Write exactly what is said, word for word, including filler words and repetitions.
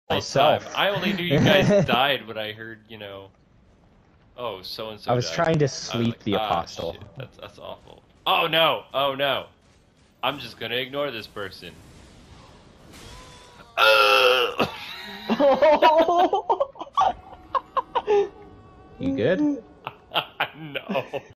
myself. Time. I only knew you guys died when I heard, you know. Oh, so and so. I was died. trying to I was sleep like, the ah, apostle. shit. That's that's awful. Oh no! Oh no! I'm just gonna ignore this person. You good? No.